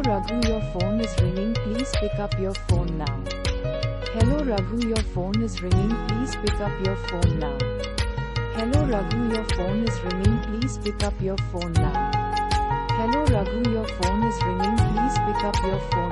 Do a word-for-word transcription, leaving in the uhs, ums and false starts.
Raghu, your phone is ringing, please pick up your phone now. Hello Raghu, your phone is ringing, please pick up your phone now. Hello Raghu, your phone is ringing, please pick up your phone now. Hello Raghu, your phone is ringing, please pick up your phone